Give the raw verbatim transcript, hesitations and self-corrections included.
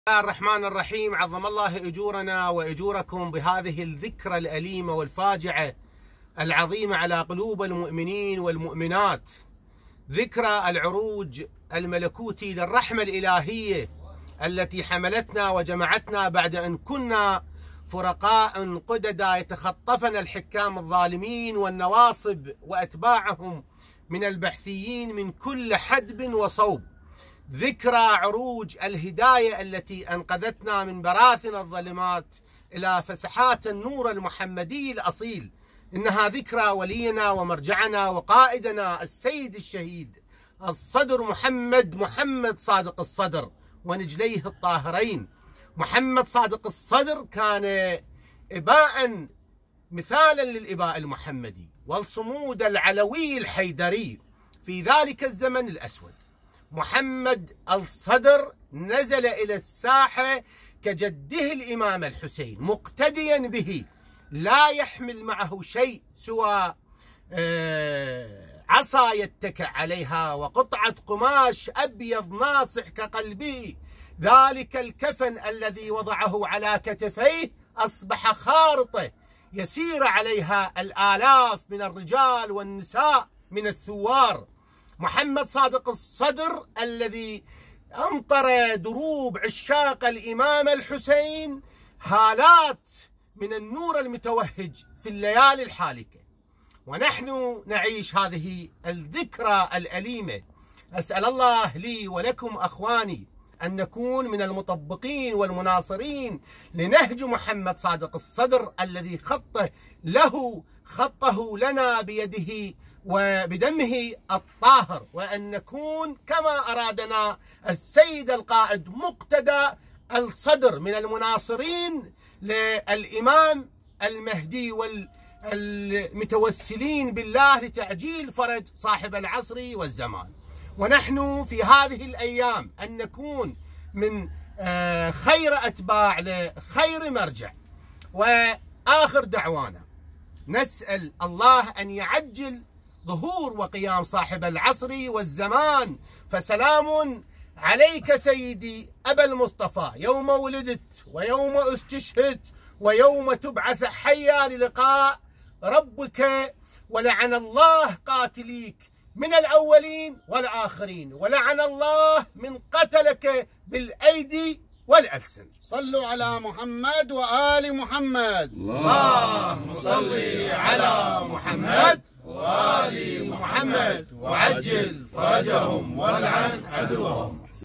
الله الرحمن الرحيم. عظم الله أجورنا وأجوركم بهذه الذكرى الأليمة والفاجعة العظيمة على قلوب المؤمنين والمؤمنات، ذكرى العروج الملكوتي للرحمة الإلهية التي حملتنا وجمعتنا بعد أن كنا فرقاء قددا يتخطفنا الحكام الظالمين والنواصب وأتباعهم من البحثيين من كل حدب وصوب. ذكرى عروج الهداية التي أنقذتنا من براثن الظلمات إلى فسحات النور المحمدي الأصيل. إنها ذكرى ولينا ومرجعنا وقائدنا السيد الشهيد الصدر محمد محمد صادق الصدر ونجليه الطاهرين. محمد صادق الصدر كان إباء مثالا للإباء المحمدي والصمود العلوي الحيدري في ذلك الزمن الأسود. محمد الصدر نزل إلى الساحة كجده الإمام الحسين مقتديا به، لا يحمل معه شيء سوى عصا يتكئ عليها وقطعة قماش أبيض ناصح كقلبه. ذلك الكفن الذي وضعه على كتفيه أصبح خارطة يسير عليها الآلاف من الرجال والنساء من الثوار. محمد صادق الصدر الذي أمطر دروب عشاق الإمام الحسين هالات من النور المتوهج في الليالي الحالكة، ونحن نعيش هذه الذكرى الأليمة. أسأل الله لي ولكم أخواني أن نكون من المطبقين والمناصرين لنهج محمد صادق الصدر الذي خطه له خطه لنا بيده وبدمه الطاهر، وأن نكون كما أرادنا السيد القائد مقتدى الصدر من المناصرين للإمام المهدي والمتوسلين بالله لتعجيل فرج صاحب العصر والزمان. ونحن في هذه الأيام أن نكون من خير أتباع لخير مرجع. وآخر دعوانا نسأل الله أن يعجل ظهور وقيام صاحب العصر والزمان. فسلام عليك سيدي أبا المصطفى يوم ولدت ويوم استشهدت ويوم تبعث حيا للقاء ربك، ولعن الله قاتليك من الأولين والآخرين، ولعن الله من قتلك بالأيدي والألسن. صلوا على محمد وآل محمد. اللهم صل على محمد وآل محمد وعجل فرجهم والعن عدوهم.